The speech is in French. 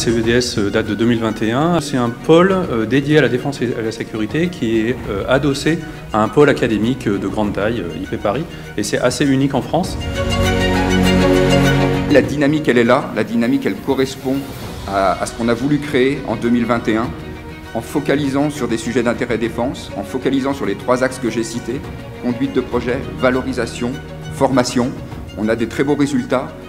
CIEDS date de 2021. C'est un pôle dédié à la défense et à la sécurité qui est adossé à un pôle académique de grande taille, IP Paris, et c'est assez unique en France. La dynamique, elle est là. La dynamique, elle correspond à ce qu'on a voulu créer en 2021, en focalisant sur des sujets d'intérêt défense, en focalisant sur les 3 axes que j'ai cités, conduite de projet, valorisation, formation. On a des très beaux résultats.